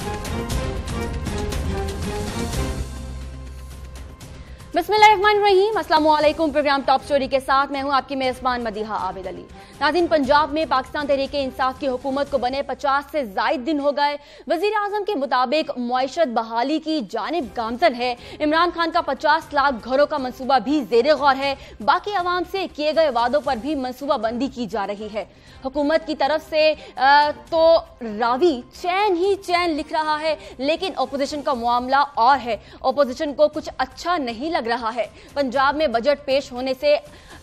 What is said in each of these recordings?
बिस्मिल्लाहिर्रहमानिर्रहीम, अस्सलामु अलैकुम। प्रोग्राम टॉप स्टोरी के साथ मैं हूं आपकी मेजबान मदीहा आबिद अली। नाज़रीन, पंजाब में पाकिस्तान तहरीके इंसाफ की हुकूमत को बने 50 से ज़ायद दिन हो गए। वज़ीर आज़म के मुताबिक मुआशरत बहाली की जानिब गामजन है। इमरान खान का 50 लाख घरों का मनसूबा भी ज़ेरे गौर है। बाकी अवाम से किए गए वादों पर भी मनसूबा बंदी की जा रही है। हुकूमत की तरफ से तो रावी चैन ही चैन लिख रहा है, लेकिन अपोजिशन का मामला और है। अपोजिशन को कुछ अच्छा नहीं लग रहा है। पंजाब में बजट पेश होने से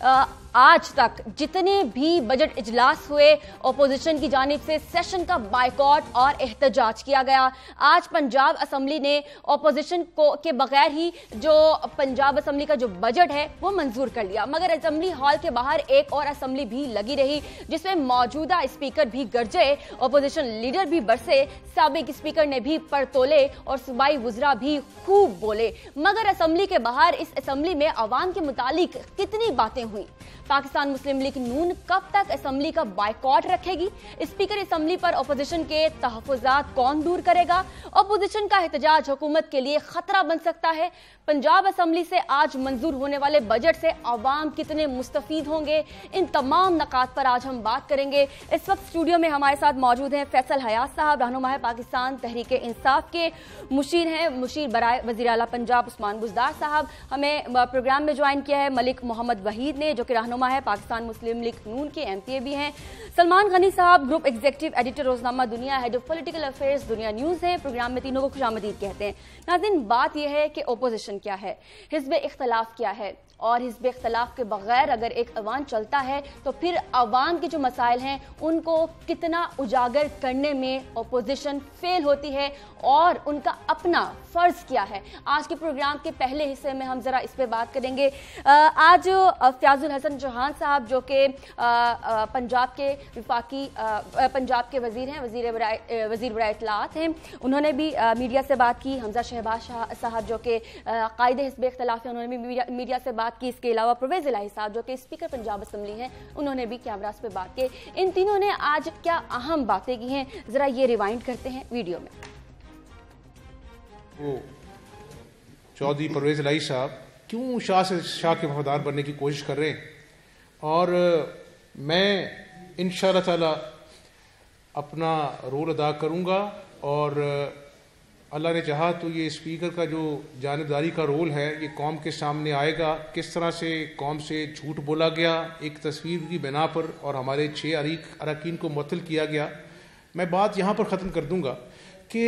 आज तक जितने भी बजट इजलास हुए, अपोजिशन की जानिब से सेशन का बायकॉट और एहतजाज किया गया। आज पंजाब असम्बली ने अपोजिशन को के बगैर ही जो पंजाब असम्बली का जो बजट है वो मंजूर कर लिया, मगर असम्बली हॉल के बाहर एक और असम्बली भी लगी रही, जिसमें मौजूदा स्पीकर भी गरजे, अपोजिशन लीडर भी बरसे, साबिक स्पीकर ने भी पड़तोले और सूबाई वुज़रा भी खूब बोले। मगर असम्बली के बाहर इस असम्बली में अवाम के मुतालिक कितनी बातें हुई। पाकिस्तान मुस्लिम लीग नून कब तक असम्बली का बायकॉट रखेगी? स्पीकर असम्बली पर अपोजिशन के तहफ़्फ़ुज़ात कौन दूर करेगा? अपोजिशन का एहतजाज हुकूमत के लिए खतरा बन सकता है। पंजाब असम्बली से आज मंजूर होने वाले बजट से अवाम कितने मुस्तफीद होंगे, इन तमाम नकात पर आज हम बात करेंगे। इस वक्त स्टूडियो में हमारे साथ मौजूद हैं फैसल हयात साहब, रहनुमा है पाकिस्तान तहरीके इंसाफ के, मुशीर हैं मुशीर बराए वज़ीर आला पंजाब उस्मान बुज़दार साहब। हमें प्रोग्राम में ज्वाइन किया है मलिक मोहम्मद वहीद ने, जो कि रहनुमा है पाकिस्तान मुस्लिम लीग नून के, MPA भी हैं। सलमान गनी साहब group executive editor Roznama Dunya, head of political affairs Dunya news है। प्रोग्राम में तीनों को खुशामदीद कहते हैं। नाज़रीन, बात यह है कि ओपोजिशन क्या है, हिज़्ब इख्तलाफ क्या है, और हिज़्ब इख्तलाफ के बगैर अगर एक अवान चलता है तो फिर अवाम के जो मसाइल हैं उनको कितना उजागर करने में अपोजिशन फेल होती है और उनका अपना फर्ज क्या है। आज के प्रोग्राम के पहले हिस्से में हम जरा इस पे बात करेंगे। आज फ़याज़ुल हसन चौहान साहब, जो कि पंजाब के विफाकी पंजाब के वज़ीर हैं, वज़ीर बराए इत्तलाआत हैं, उन्होंने भी मीडिया से बात की। हमजा शहबाज साहब, जो कि कायदे हिज़्ब इख्तलाफ हैं, उन्होंने भी मीडिया से बात की। इसके अलावा परवेज़ इलाही साहब, जो कि स्पीकर पंजाब असम्बली हैं, उन्होंने भी कैमरास पे बात की। इन तीनों ने आज क्या अहम बातें की हैं, जरा ये रिवाइंड करते हैं वीडियो में। चौधरी परवेज़ इलाही साहब क्यों शाह के वफादार बनने की कोशिश कर रहे हैं, और मैं इंशाअल्लाह ताला अपना रोल अदा करूंगा, और अल्लाह ने चाहा तो ये स्पीकर का जो जानिबदारी का रोल है ये कौम के सामने आएगा। किस तरह से कौम से झूठ बोला गया एक तस्वीर की बिना पर और हमारे 6 अरकान को मुअत्तल किया गया। मैं बात यहाँ पर ख़त्म कर दूंगा कि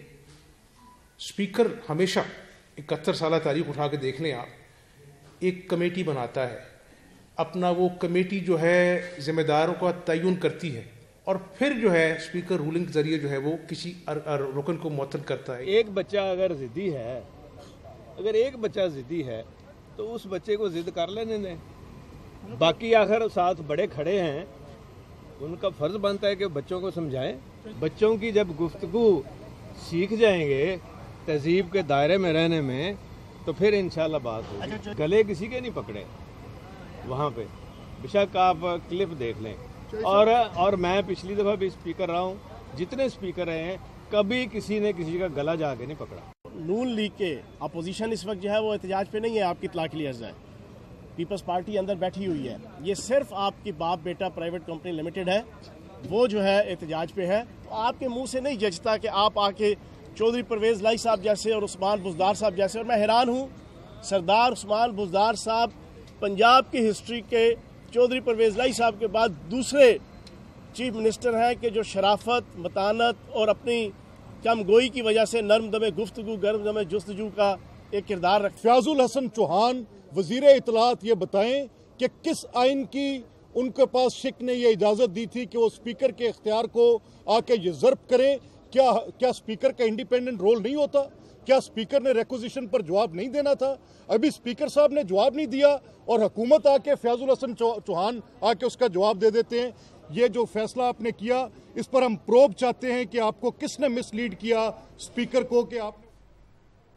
स्पीकर हमेशा 71 साल तारीख उठा के देख लें आप, एक कमेटी बनाता है, अपना वो कमेटी जो है जिम्मेदारों का तयन करती है, और फिर जो है स्पीकर रूलिंग के जरिए जो है वो किसी रुकन को मुअत्तल करता है। एक बच्चा अगर ज़िद्दी है, अगर एक बच्चा ज़िद्दी है तो उस बच्चे को ज़िद कर लेने दें। बाकी आखिर साथ बड़े खड़े हैं, उनका फ़र्ज़ बनता है कि बच्चों को समझाएं। बच्चों की जब गुफ्तगू सीख जाएंगे तहजीब के दायरे में रहने में, तो फिर इंशाल्लाह बात होगी। गले किसी के नहीं पकड़े वहाँ पे, बेशक आप क्लिप देख लें। और मैं पिछली दफ़ा भी स्पीकर रहा हूँ, जितने स्पीकर रहे हैं कभी किसी ने किसी का गला जाके नहीं पकड़ा। नून लीग के अपोजिशन इस वक्त जो है वो एहतजाज पे नहीं है, आपकी इत्तला के लिए अर्ज़ है। पीपल्स पार्टी अंदर बैठी हुई है, ये सिर्फ आपकी बाप बेटा प्राइवेट कंपनी लिमिटेड है, वो जो है एहतजाज पे है। तो आपके मुँह से नहीं जचता कि आप आके चौधरी परवेज़ इलाही साहब जैसे और उस्मान बुज़दार साहब जैसे, और मैं हैरान हूँ, सरदार उस्मान बुज़दार साहब पंजाब की हिस्ट्री के चौधरी परवेज़ इलाही साहब के बाद दूसरे चीफ मिनिस्टर हैं कि जो शराफत, मतानत और अपनी कमगोई की वजह से नरम दमे गुफ्तगू, गर्म दमे जुस्तजू का एक किरदार रख। फ़याज़ुल हसन चौहान वज़ीर इत्तलाआत ये बताएं कि किस आइन की उनके पास शिक ने ये इजाज़त दी थी कि वो स्पीकर के इख्तियार को आके ये ज़र्ब करें। क्या स्पीकर का इंडिपेंडेंट रोल नहीं होता? क्या स्पीकर ने रिक्वेजिशन पर जवाब नहीं देना था? अभी स्पीकर साहब ने जवाब नहीं दिया और हुकूमत आके फ़याज़ुल हसन चौहान आके उसका जवाब दे देते हैं। ये जो फैसला आपने किया, इस पर हम प्रोब चाहते हैं कि आपको किसने मिसलीड किया स्पीकर को, कि आप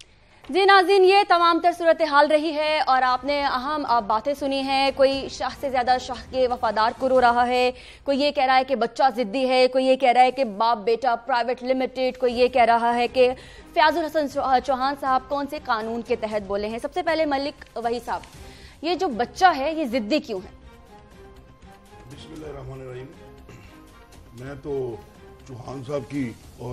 جی ناظرین، یہ تمام تر صورتحال رہی ہے اور آپ نے اہم باتیں سنی ہیں. کوئی شاہ سے زیادہ شاہ کے وفادار کو رو رہا ہے، کوئی یہ کہہ رہا ہے کہ بچہ ضدی ہے، کوئی یہ کہہ رہا ہے کہ باپ بیٹا پرائیویٹ لمیٹڈ، کوئی یہ کہہ رہا ہے کہ فیاض الحسن چوہان صاحب کون سے قانون کے تحت بولے ہیں. سب سے پہلے ملک وحید صاحب، یہ جو بچہ ہے یہ ضدی کیوں ہے؟ بسم اللہ الرحمن الرحیم. میں تو چوہان صاحب کی اور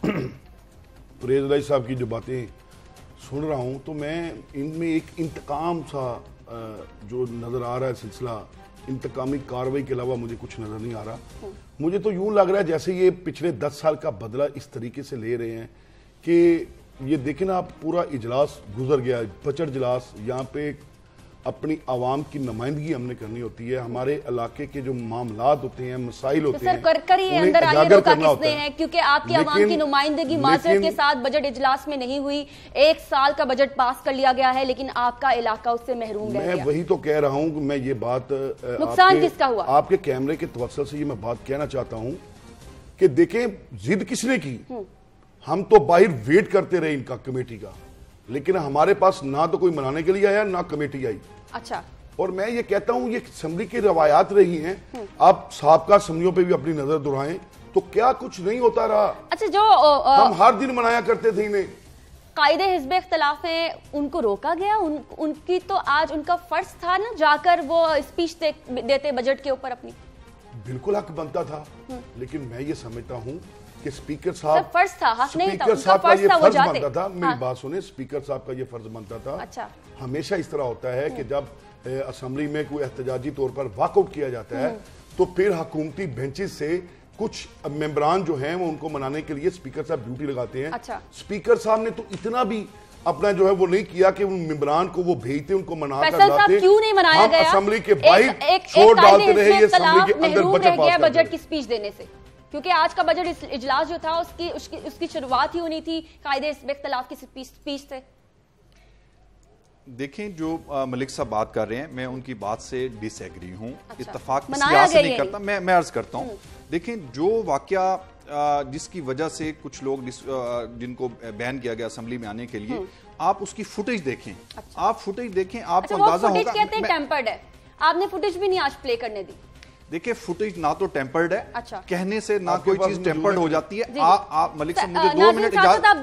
پریز علی صاحب کی جو باتیں سن رہا ہوں تو میں ان میں ایک انتقام سا جو نظر آ رہا ہے سلسلہ، انتقامی کارروائی کے علاوہ مجھے کچھ نظر نہیں آ رہا. مجھے تو یوں لگ رہا ہے جیسے یہ پچھلے 10 سال کا بدلہ اس طریقے سے لے رہے ہیں کہ یہ دیکھیں نا، آپ پورا اجلاس گزر گیا، بجٹ اجلاس، یہاں پہ اپنی عوام کی نمائندگی ہم نے کرنی ہوتی ہے، ہمارے علاقے کے جو معاملات ہوتے ہیں، مسائل ہوتے ہیں، انہیں اجاگر کرنا ہوتا ہے. کیونکہ آپ کی عوام کی نمائندگی معذرت کے ساتھ بجٹ اجلاس میں نہیں ہوئی. 1 سال کا بجٹ پاس کر لیا گیا ہے لیکن آپ کا علاقہ اس سے محروم رہ گیا. میں وہی تو کہہ رہا ہوں کہ میں یہ بات نقصان کس کا ہوا؟ آپ کے کیمرے کے توسل سے یہ میں بات کہنا چاہتا ہوں کہ دیکھیں ضد کس نے کی. ہم تو باہر ویٹ کرتے رہے ان کا کمیٹی کا، لیکن ہمارے پاس نہ تو کوئی منانے کے لیے آیا نہ کمیٹی آئی. اچھا، اور میں یہ کہتا ہوں یہ اسمبلی کی روایات رہی ہیں، آپ سابقہ اسمبلیوں پہ بھی اپنی نظر دہرائیں تو کیا کچھ نہیں ہوتا رہا. اچھا، جو ہم ہر دن منایا کرتے تھے انہیں. قائد حزب اختلاف ہیں ان کو روکا گیا؟ ان کی تو آج ان کا فرض تھا نا جا کر وہ اسپیچ دیتے بجٹ کے اوپر اپنی. بالکل حق بنتا تھا، لیکن میں یہ سمجھتا ہوں کہ اسپیکر صاحب فرض تھا، حق نہیں تھا، اسپیکر صاحب کا یہ فرض جاتے بنتا تھا. میری بات سنیں، اسپیکر صاحب کا یہ فرض بنتا تھا. اچھا، ہمیشہ اس طرح ہوتا ہے کہ جب اسمبلی میں کوئی احتجاجی طور پر واک آؤٹ کیا جاتا ہے تو پھر حکومتی بینچز سے کچھ ممبران جو ہیں وہ ان کو منانے کے لیے اسپیکر صاحب ڈیوٹی لگاتے ہیں. اسپیکر صاحب نے تو اتنا بھی اپنا جو ہے وہ نہیں کیا کہ ان ممبران کو وہ بھیجتے، ان کو منا کر لاتے. کیوں نہیں منایا گیا؟ ہم اسمبلی کے باہر چھوڑ ڈالتے رہے، یہ اسمبلی کے اندر بجٹ پاس کرتے. بجٹ کی اسپیچ دینے سے، کیونکہ آج کا بجٹ اجلاس جو تھا اس کی شروعات ہی ہونی تھی قائد حزب اختلاف کی اسپیچ سے. دیکھیں، جو ملک صاحب بات کر رہے ہیں میں ان کی بات سے ڈس ایگری ہوں. اتفاق کی سیاست نہیں کرتا. میں عرض کرتا ہوں، دیکھیں جو واقعہ جس کی وجہ سے کچھ لوگ جن کو بین کیا گیا اسمبلی میں آنے کے لیے، آپ اس کی فوٹیج دیکھیں. آپ فوٹیج دیکھیں، آپ کو اندازہ ہوگا. کہتے ہیں ٹیمپرڈ ہے، آپ نے فوٹیج بھی نہیں آج پلے کرنے دی. دیکھیں فوٹیج نہ تو ٹیمپرڈ ہے، کہنے سے نہ کوئی چیز ٹیمپرڈ ہو جاتی ہے. آپ ملک صاحب مجھے 2 منٹ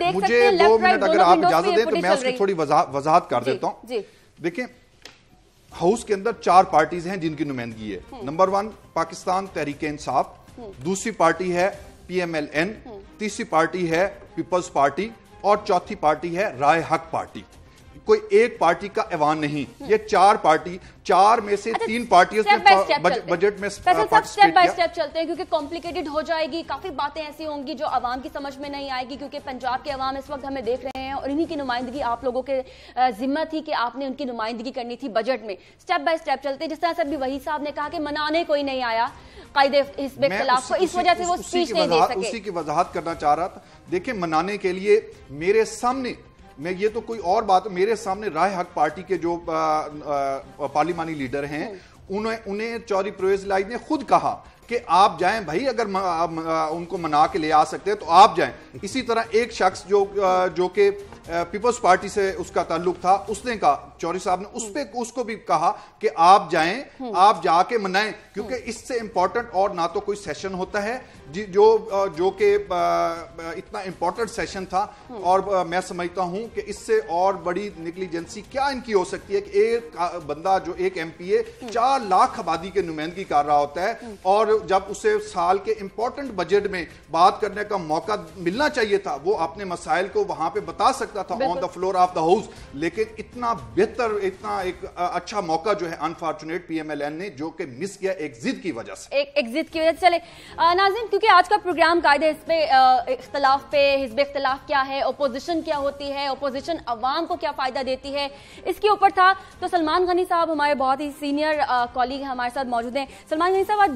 اگر آپ اجازت دیں تو میں اس کی تھوڑی وضاحت کر دیتا ہوں. دیکھیں ہاؤس کے اندر 4 پارٹیز ہیں جن کی نمائندگی ہے. نمبر 1 پاکستان تحریک انصاف، دوسری پارٹی ہے PMLN، تیسری پارٹی ہے پیپلز پارٹی اور چوتھی پارٹی ہے رائے حق پارٹی. کوئی ایک پارٹی کا ایوان نہیں، یہ 4 پارٹی، 4 میں سے 3 پارٹیوں نے بجٹ میں سٹیپ بائی سٹیپ چلتے ہیں کیونکہ کمپلیکیٹڈ ہو جائے گی. کافی باتیں ایسی ہوں گی جو عوام کی سمجھ میں نہیں آئے گی، کیونکہ پنجاب کے عوام اس وقت ہمیں دیکھ رہے ہیں اور انہی کی نمائندگی آپ لوگوں کے ذمہ تھی کہ آپ نے ان کی نمائندگی کرنی تھی بجٹ میں. سٹیپ بائی سٹیپ چلتے ہیں. جس طرح سے ابھی وحید صاحب نے کہا کہ منانے کوئی نہیں آیا قائد حزب اختلاف کو، اس وجہ سے وہ اسپیچ نہیں دے سکے. اسی کی وضاحت کرنا چاہ رہا تھا. دیکھیں منانے کے لیے میرے سامنے، میں یہ تو کوئی اور بات، میرے سامنے رائے حق پارٹی کے جو پارلیمانی لیڈر ہیں انہیں چودھری پرویز الہی نے خود کہا کہ آپ جائیں بھائی، اگر ان کو منا کے لے آ سکتے ہیں تو آپ جائیں. اسی طرح ایک شخص جو کہ پیپلز پارٹی سے اس کا تعلق تھا، اس نے کہا، چودھری صاحب نے اس کو بھی کہا کہ آپ جائیں، آپ جا کے منائیں، کیونکہ اس سے امپورٹنٹ اور نہ تو کوئی سیشن ہوتا ہے جو کہ اتنا امپورٹنٹ سیشن تھا. اور میں سمجھتا ہوں کہ اس سے اور بڑی نیگلیجنسی کیا ان کی ہو سکتی ہے کہ ایک بندہ جو ایک MP 4 لاکھ آبادی کے نمائندگی کر رہا ہوتا ہے، اور جب اسے سال کے امپورٹنٹ بجٹ میں بات کرنے کا موقع ملنا چاہیے تھا، وہ اپنے مسائل کو وہاں پہ بتا سکتا تھا on the floor of the house. لیکن اتنا بہتر، اتنا ایک اچھا موقع جو ہے انفارچونیٹ PMLN نے جو کہ مس کیا ایک ضد کی وجہ سے. ایک ضد کی وجہ سے. چلے ناظرین، کیونکہ آج کا پروگرام قائد حزب اختلاف پہ، حزب اختلاف کیا ہے، اپوزیشن کیا ہوتی ہے، اپوزیشن عوام کو کیا فائدہ دیتی ہے، اس کے اوپر تھا. تو سلمان غنی صاحب ہمارے بہت ہی سینئر کالیگ ہمارے ساتھ موجود ہیں. سلمان غنی صاحب، آج بہت ریسنٹ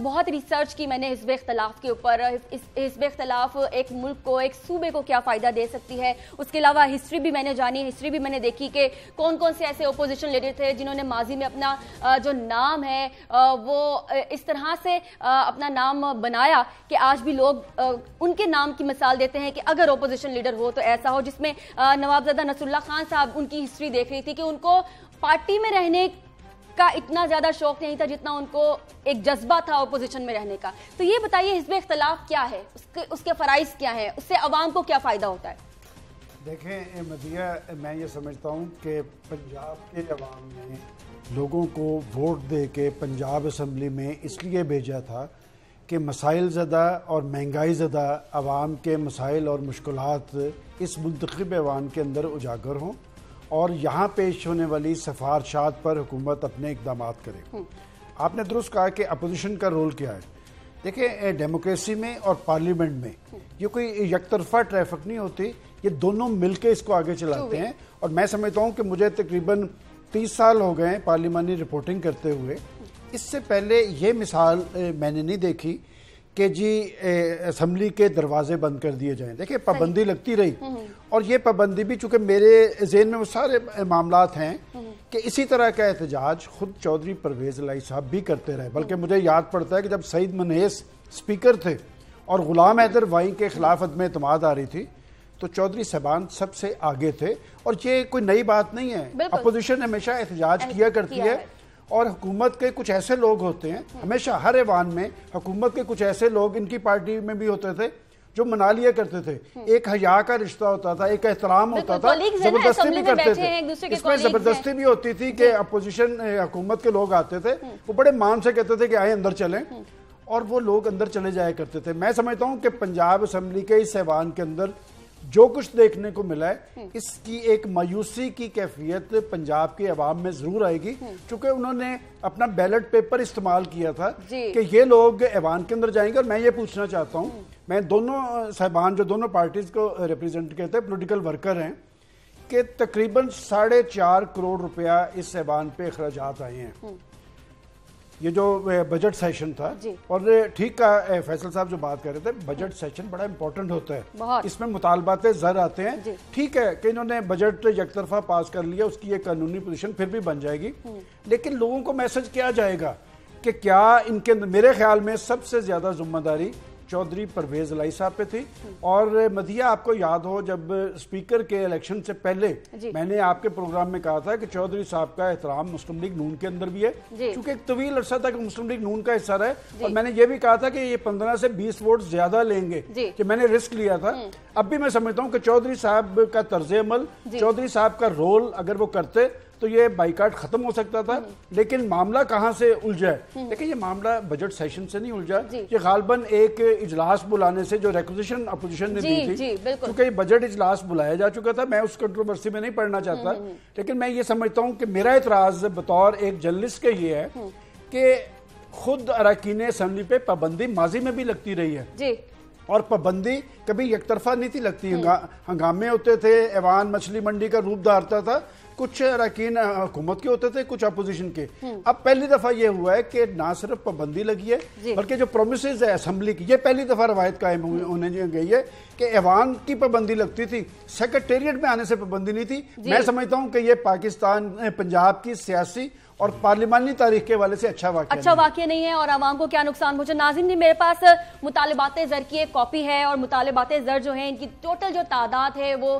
सर्च की मैंने हिज़्ब इख्तलाफ के ऊपर, हिज़्ब इख्तलाफ एक मुल्क को, एक सूबे को क्या फ़ायदा दे सकती है। उसके अलावा हिस्ट्री भी मैंने जानी, हिस्ट्री भी मैंने देखी कि कौन कौन से ऐसे अपोजिशन लीडर थे जिन्होंने माजी में अपना जो नाम है वो इस तरह से अपना नाम बनाया कि आज भी लोग उनके नाम की मिसाल देते हैं कि अगर अपोजिशन लीडर हो तो ऐसा हो। जिसमें नवाबजादा नसरुल्लाह खान साहब, उनकी हिस्ट्री देख रही थी कि उनको पार्टी में रहने का इतना ज्यादा शौक नहीं था जितना उनको एक जज्बा था अपोजिशन में रहने का। तो ये बताइए हिज़्ब इख्तलाफ क्या है, उसके फराइज क्या है, उससे अवाम को क्या फायदा होता है? देखें मदिया, मैं ये समझता हूँ कि पंजाब के अवाम ने लोगों को वोट दे के पंजाब असम्बली में इसलिए भेजा था कि मसाइल ज़दा और महंगाई ज़दा अवाम के मसाइल और मुश्किलात इस मुंतखब अवाम के अंदर उजागर हों और यहाँ पेश होने वाली सिफारशात पर हुकूमत अपने इक़दाम करे। आपने दुरुस्त कहा कि अपोजिशन का रोल क्या है। देखिए, डेमोक्रेसी में और पार्लियामेंट में ये कोई यकतरफा ट्रैफिक नहीं होती, ये दोनों मिलके इसको आगे चलाते हैं। और मैं समझता हूँ कि मुझे तकरीबन 30 साल हो गए पार्लिमानी रिपोर्टिंग करते हुए। इससे पहले ये मिसाल मैंने नहीं देखी कि जी असम्बली के दरवाजे बंद कर दिए जाएं। देखिए, पाबंदी लगती रही और ये पाबंदी भी, चूंकि मेरे ज़हन में वो सारे मामलात हैं कि इसी तरह का एहतजाज खुद चौधरी परवेज़ इलाही साहब भी करते रहे। बल्कि मुझे याद पड़ता है कि जब सईद मनहेस स्पीकर थे और गुलाम हैदर वाई के खिलाफ अदम एतमाद आ रही थी तो चौधरी साहबान सबसे आगे थे। और ये कोई नई बात नहीं है, अपोजिशन हमेशा एहतजाज किया करती है और हुकूमत के कुछ ऐसे लोग होते हैं, हमेशा हर ऐवान में हुकूमत के कुछ ऐसे लोग, इनकी पार्टी में भी होते थे, जो मना लिया करते थे। एक हया का रिश्ता होता था, एक एहतराम होता था, जबरदस्ती भी करते थे। इसमें जबरदस्ती भी होती थी कि अपोजिशन हुकूमत के लोग आते थे, वो बड़े मान से कहते थे कि आए अंदर चलें, और वो लोग अंदर चले जाया करते थे। मैं समझता हूँ कि पंजाब असम्बली के इस ऐवान के अंदर जो कुछ देखने को मिला है, इसकी एक मायूसी की कैफियत पंजाब के अवाम में जरूर आएगी, क्योंकि उन्होंने अपना बैलेट पेपर इस्तेमाल किया था कि ये लोग ऐवान के अंदर जाएंगे। और मैं ये पूछना चाहता हूँ, मैं दोनों साहबान जो दोनों पार्टीज को रिप्रेजेंट करते हैं, पोलिटिकल वर्कर हैं, कि तकरीबन 4.5 करोड़ रुपया इस ऐवान पे अखराजात आए हैं। ये जो बजट सेशन था, और ठीक का फैसल साहब जो बात कर रहे थे, बजट सेशन बड़ा इंपॉर्टेंट होता है, इसमें मुतालबाते ज़र आते हैं। ठीक है कि इन्होंने बजट यकतरफा पास कर लिया, उसकी एक कानूनी पोजीशन फिर भी बन जाएगी, लेकिन लोगों को मैसेज किया जाएगा कि क्या इनके अंदर, मेरे ख्याल में सबसे ज्यादा जिम्मेदारी चौधरी परवेज इलाही साहब पे थी। और मदिया, आपको याद हो जब स्पीकर के इलेक्शन से पहले मैंने आपके प्रोग्राम में कहा था कि चौधरी साहब का एहतराम मुस्लिम लीग नून के अंदर भी है, क्योंकि एक तवील अरसा तक मुस्लिम लीग नून का हिस्सा रहे, और मैंने ये भी कहा था कि ये 15 से 20 वोट ज्यादा लेंगे, कि मैंने रिस्क लिया था। अब भी मैं समझता हूँ कि चौधरी साहब का तर्ज अमल, चौधरी साहब का रोल अगर वो करते तो ये बाइकाट खत्म हो सकता था। लेकिन मामला कहां से उलझा है? देखिए, ये मामला बजट सेशन से नहीं उलझा, ये गालबन एक इजलास बुलाने से जो रिक्वेजिशन अपोजिशन ने दी थी, क्योंकि बजट इजलास बुलाया जा चुका था। मैं उस कंट्रोवर्सी में नहीं पढ़ना चाहता, लेकिन मैं ये समझता हूं कि मेरा एतराज बतौर एक जर्नलिस्ट के ये है कि खुद अरकान असेंबली पे पाबंदी माजी में भी लगती रही है, और पाबंदी कभी एक तरफा नहीं थी लगती। हंगामे होते थे, ऐवान मछली मंडी का रूप धारता था, कुछ अरकान हुकूमत के होते थे, कुछ अपोजिशन के। अब पहली दफा ये हुआ है कि ना सिर्फ पाबंदी लगी है, बल्कि जो प्रोमिसेस है असेंबली की, ये पहली दफा रवायत कायम होने गई है कि ऐवान की पाबंदी लगती थी, सेक्रेटेरिएट में आने से पाबंदी नहीं थी। मैं समझता हूं कि ये पाकिस्तान, पंजाब की सियासी और पार्लिमानी तारीख के वाले से अच्छा वाकया नहीं है, और आवाम को क्या नुकसान पहुंचा। नाज़रीन, जी मेरे पास मुतालिबात ज़र की एक कॉपी है, और मुतालिबात ज़र जो है इनकी टोटल जो तादाद है वो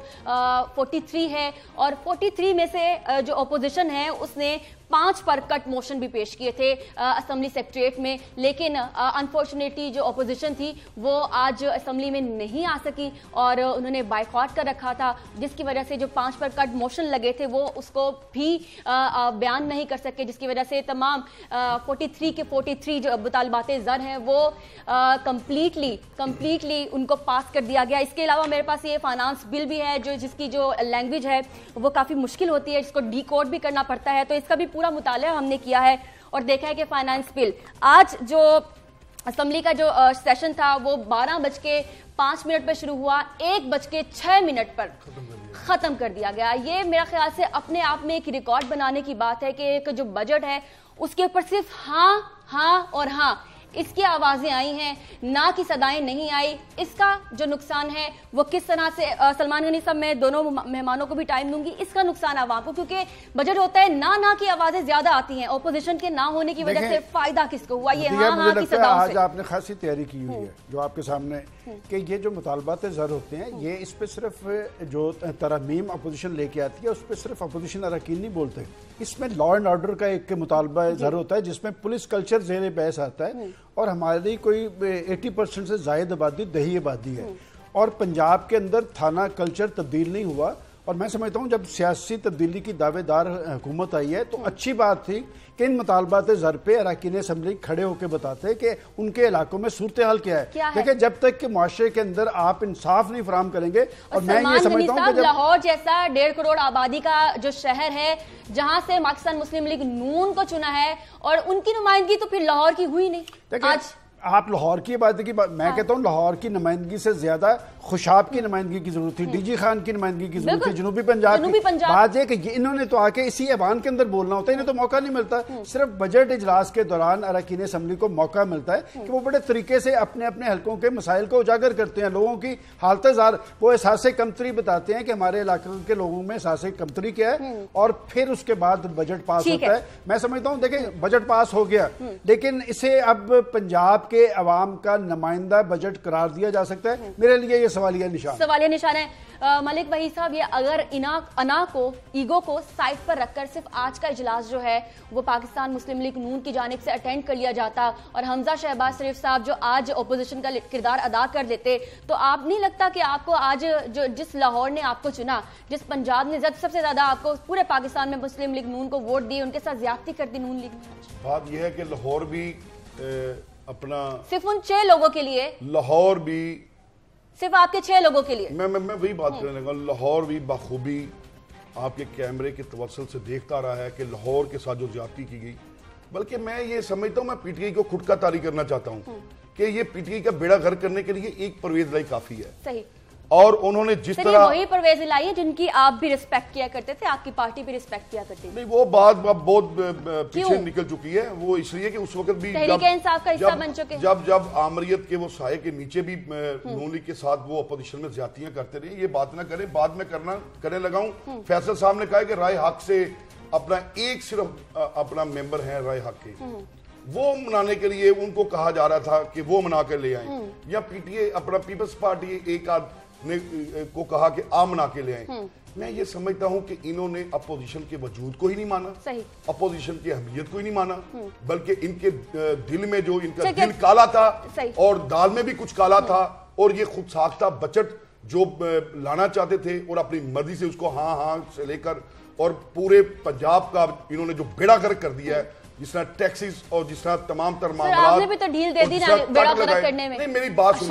43 है, और 43 में से जो अपोजिशन है उसने 5 पर कट मोशन भी पेश किए थे असेंबली सेक्रेटरीट में, लेकिन अनफॉर्चुनेटली जो अपोजिशन थी वो आज असेंबली में नहीं आ सकी और उन्होंने बाइकआउट कर रखा था, जिसकी वजह से जो 5 पर कट मोशन लगे थे वो उसको भी बयान नहीं कर सके, जिसकी वजह से तमाम 43 के 43 जो मुतालबात ज़र हैं वो कंप्लीटली उनको पास कर दिया गया। इसके अलावा मेरे पास ये फाइनेंस बिल भी है, जो जिसकी जो लैंग्वेज है वो काफ़ी मुश्किल होती है, जिसको डिकोड भी करना पड़ता है, तो इसका भी पूरा मुताला हमने किया है और देखा है कि फाइनेंस बिल आज जो असेंबली का जो सेशन था वो 12:05 पर शुरू हुआ, 1:06 पर खत्म कर दिया गया। ये मेरा ख्याल से अपने आप में एक रिकॉर्ड बनाने की बात है कि एक जो बजट है उसके ऊपर सिर्फ हाँ और हाँ اس کی آوازیں آئی ہیں, نہ کی صدائیں نہیں آئی. اس کا جو نقصان ہے وہ کس طرح سے, سلمان غنی صاحب میں دونوں مہمانوں کو بھی ٹائم دوں گی, اس کا نقصان عوام کو, کیونکہ بجٹ ہوتا ہے نہ کی آوازیں زیادہ آتی ہیں, اپوزیشن کے نہ ہونے کی وجہ سے فائدہ کس کو ہوا؟ یہ ہاں کی صداؤں سے. آج آپ نے خاصی تیاری کی ہوئی ہے جو آپ کے سامنے, کہ یہ جو مطالبات زر ہوتے ہیں یہ اس پہ صرف جو ترمیم اپوزیشن لے کے آتی ہے اس پہ صرف اپوزیشن اراکین نہیں بولتے, اس میں لا اینڈ آرڈر کا ایک مطالبہ زر ہوتا ہے جس میں پولیس کلچر زیر بحث آتا ہے. اور ہماری کوئی 80% سے زائد آبادی دیہی آبادی ہے, اور پنجاب کے اندر تھانہ کلچر تبدیل نہیں ہوا. اور میں سمجھتا ہوں جب سیاسی تبدیلی کی دعوے دار حکومت آئی ہے تو اچھی بات تھی کہ ان مطالبات زر پہ اراکین اسمبلی کھڑے ہو کے بتاتے کہ ان کے علاقوں میں صورتحال کیا ہے. دیکھیں جب تک کہ معاشرے کے اندر آپ انصاف نہیں فراہم کریں گے, اور میں یہ سمجھتا ہوں کہ لاہور جیسا 1.5 کروڑ آبادی کا جو شہر ہے جہاں سے پاکستان مسلم لیگ نون کو چنا ہے, اور ان کی نمائندگی تو پھر لاہور کی ہوئی نہیں. آج آپ لاہور کی بات کی میں کہتا ہوں لاہور کی نمائندگی سے زیادہ خوشاب کی نمائندگی کی ضرورت تھی, ڈی جی خان کی نمائندگی کی ضرورت تھی, جنوبی پنجاب کی. بات یہ کہ انہوں نے تو آ کے اسی ایوان کے اندر بولنا ہوتا ہے, انہیں تو موقع نہیں ملتا. صرف بجٹ اجلاس کے دوران اراکین اسمبلی کو موقع ملتا ہے کہ وہ بڑے طریقے سے اپنے اپنے حلقوں کے مسائل کو اجاگر کرتے ہیں, لوگوں کی حالت زار, وہ احساس کمتری بتاتے ہیں کہ ہمارے علاقے کے لوگوں میں احساس کمتری کیا ہے, اور پھر اس کے بعد بجٹ پاس ہوتا ہے. میں سمجھتا ہوں دیکھیں بجٹ پاس ہو گیا, لیکن اسے اب پنجاب کے عوام کا نمائندہ بجٹ قرار دیا جا سکتا ہے. میرے لیے یہ سوالیہ نشان ہے. ملک وحید صاحب, یہ اگر انا کو, ایگو کو سائڈ پر رکھ کر صرف آج کا اجلاس جو ہے وہ پاکستان مسلم لیگ نون کی جانب سے اٹینڈ کر لیا جاتا, اور حمزہ شہباز شریف صاحب جو آج اپوزیشن کا کردار ادا کر دیتے, تو آپ نہیں لگتا کہ آپ کو آج جس لاہور نے آپ کو چنا, جس پنجاب نے سب سے زیادہ آپ کو پورے پاکستان میں مسلم لیگ نون کو ووٹ دیے, ان کے ساتھ زیادتی کر دی نون لیگ نے؟ بات یہ ہے کہ لاہور بھی اپنا صرف ان 6 لوگوں کے لیے, لاہور بھی صرف آپ کے 6 لوگوں کے لیے, میں وہی بات کرنے لگا, لاہور بھی بخوبی آپ کے کیمرے کے توسل سے دیکھتا رہا ہے کہ لاہور کے ساتھ جو زیادتی کی گئی. بلکہ میں یہ سمجھتا ہوں, میں پی ٹی آئی کو کھٹکا طاری کرنا چاہتا ہوں کہ یہ پی ٹی آئی کا بیڑا غرق کرنے کے لیے ایک پرویز لائی کافی ہے. صحیح. اور انہوں نے جس طرح وہی پرویز لائی ہے جن کی آپ بھی ریسپیکٹ کیا کرتے تھے, آپ کی پارٹی بھی ریسپیکٹ کیا کرتی تھی. نہیں, وہ بات بہت پیچھے نکل چکی ہے. وہ اس لیے کہ اس وقت بھی تحریک انصاف کا حصہ بن چکے, جب آمریت کے وہ سائے کے نیچے بھی نون لیگ کے ساتھ وہ اپوزیشن میں زیادتیاں کرتے رہے. یہ بات نہ کریں, بعد میں کرنے لگا ہوں. فیصل صاحب نے کہا کہ رائے حق سے اپنا ایک صرف اپنا ممبر ہیں رائے حق کے, وہ منانے کے لیے ان کو کہا جا رہا تھا کہ وہ منا کے لے آئیں, یا پی ٹی آئی اپنا پیپلز پارٹی ایک آدھ نے کو کہا کہ آپ منا کے لے آئیں. میں یہ سمجھتا ہوں کہ انہوں نے اپوزیشن کے وجود کو ہی نہیں مانا, اپوزیشن کی اہمیت کو ہی نہیں مانا, بلکہ ان کے دل میں جو ان کا دل کالا تھا اور دال میں بھی کچھ کالا تھا, اور یہ خود ساختہ بجٹ جو لانا چاہتے تھے اور اپنی مرضی سے اس کو ہاں سے لے کر, اور پورے پنجاب کا انہوں نے جو بیڑا غرق کر دیا ہے, جس طرح ٹیکسز اور جس طرح تمام تر معاملات. آپ نے بھی تو ڈھیل دے دی نا بیڑا غرق کرنے میں. نہیں, میری بات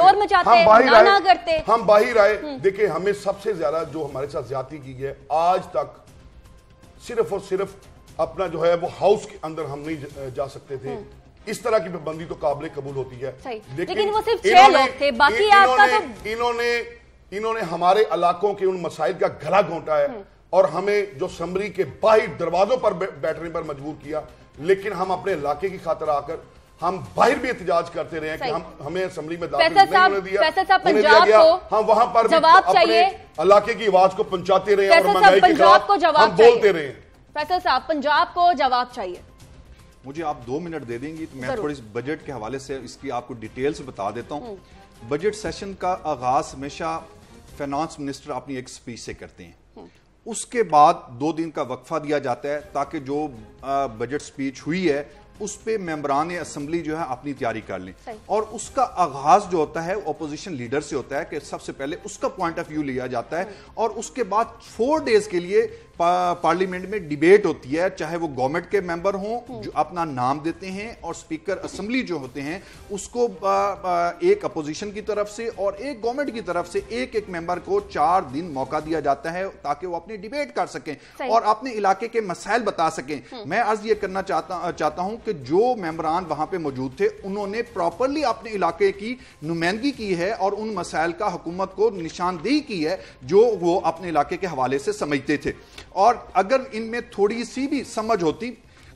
سنیں, ہم باہر آئے. دیکھیں, ہمیں سب سے زیادہ جو ہمارے ساتھ زیادتی کی ہے آج تک, صرف اور صرف اپنا جو ہے وہ ہاؤس کے اندر ہم نہیں جا سکتے تھے. اس طرح کی پابندی تو قابل قبول ہوتی ہے, لیکن وہ صرف 6 لوگ تھے, باقی آپ کا تو انہوں نے ہمارے علاقوں کے ان مسائل کا گلا گھونٹا ہے, اور ہمیں جو اسمبلی کے باہر دروازوں پر بیٹھنے پر مجبور کیا. لیکن ہم اپنے علاقے کی خاطر آ کر ہم باہر بھی احتجاج کرتے رہے کہ ہمیں اسمبلی میں داخل نہیں ہونے دیا, ہم وہاں پر اپنے علاقے کی آواز کو پہنچاتے رہے اور مہنگائی کے خلاف ہم بولتے رہے. فیصل صاحب, پنجاب کو جواب چاہیے. مجھے آپ 2 منٹ دے دیں گی تو میں تھوڑی بجٹ کے حوالے سے اس کی آپ کو ڈیٹیلز بتا دیتا ہوں. بجٹ سیشن کا آغاز ہمیشہ فائنانس منسٹر اپنی ایک سپیچ سے کرتے ہیں, اس کے بعد 2 دن کا وقفہ دیا جاتا ہے تاکہ جو بجٹ سپیچ ہوئی ہے اس پہ ممبران اسمبلی جو ہے اپنی تیاری کر لیں. اور اس کا آغاز جو ہوتا ہے اپوزیشن لیڈر سے ہوتا ہے کہ سب سے پہلے اس کا پوائنٹ آف ویو لیا جاتا ہے, اور اس کے بعد 4 ڈیز کے لیے پارلیمنٹ میں ڈیبیٹ ہوتی ہے, چاہے وہ گورنمنٹ کے ممبر ہوں جو اپنا نام دیتے ہیں, اور سپیکر اسمبلی جو ہوتے ہیں اس کو ایک اپوزیشن کی طرف سے اور ایک گورنمنٹ کی طرف سے ایک ممبر کو 4 دن موقع دیا جاتا ہے تاکہ وہ اپنی ڈیبیٹ کر سکیں اور اپنے علاقے کے مسائل بتا سکیں. میں عرض یہ کرنا چاہتا ہوں کہ جو ممبران وہاں پہ موجود تھے انہوں نے پراپرلی اپنے علاقے کی نمائندگی کی ہے اور ان مسائل کا حکومت کو نشاندہی کی ہے جو وہ اپنے علاقے کے حوالے سے سمجھتے تھے. اور اگر ان میں تھوڑی سی بھی سمجھ ہوتی,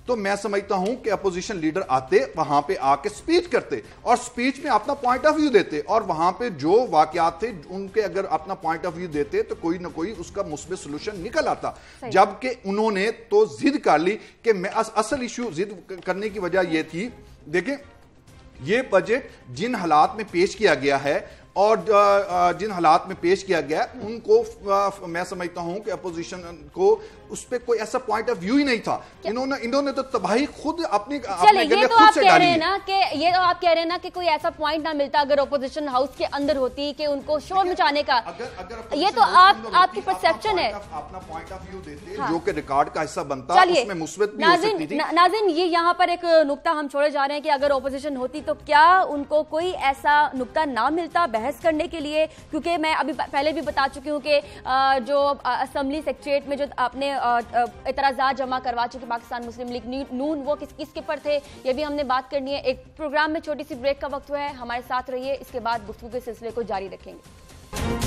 تو میں سمجھتا ہوں کہ اپوزیشن لیڈر آتے وہاں پہ آ کے سپیچ کرتے اور سپیچ میں اپنا پوائنٹ آف ویو دیتے اور وہاں پہ جو واقعات تھے ان کے اگر اپنا پوائنٹ آف ویو دیتے تو کوئی نہ کوئی اس کا مثبت سولوشن نکل آتا. جبکہ انہوں نے تو ضد کر لی کہ میں اصل ایشو ضد کرنے کی وجہ یہ تھی. دیکھیں یہ بجٹ جن حالات میں پیش کیا گیا ہے اور جن حالات میں پیش کیا گیا ان کو میں سمجھتا ہوں کہ اپوزیشن کو اس پہ کوئی ایسا پوائنٹ آف ویو ہی نہیں تھا. انہوں نے تو تباہی خود اپنے گلے خود سے ڈالی ہے. یہ تو آپ کہہ رہے ہیں نا کہ کوئی ایسا پوائنٹ نہ ملتا اگر اپوزیشن ہاؤس کے اندر ہوتی کہ ان کو شور مچانے کا. یہ تو آپ کی پرسپشن ہے. اپنا پوائنٹ آف ویو دیتے جو کہ ریکارڈ کا حصہ بنتا اس میں مثبت بھی ہو سکتی تھی. ناظرین یہ یہاں پر ایک نقطہ ہم چھوڑے جا رہے ہیں کہ اگر اپوزیشن ہوتی تو کیا ان کو کوئی ایسا نقطہ نہ ملتا بحث کرنے کے لیے, کیونکہ میں ابھی پہلے بھی بتا چکی ہوں کہ جو اسمبلی سیکریٹریٹ میں جو آپ نے اعتراضات جمع کروا چکے پاکستان مسلم لیگ نون وہ کس کے پر تھے یہ بھی ہم نے بات کرنی ہے. ایک پروگرام میں چھوٹی سی بریک کا وقت ہوا ہے, ہمارے ساتھ رہیے, اس کے بعد گفتگو کے سلسلے کو جاری رکھیں گے.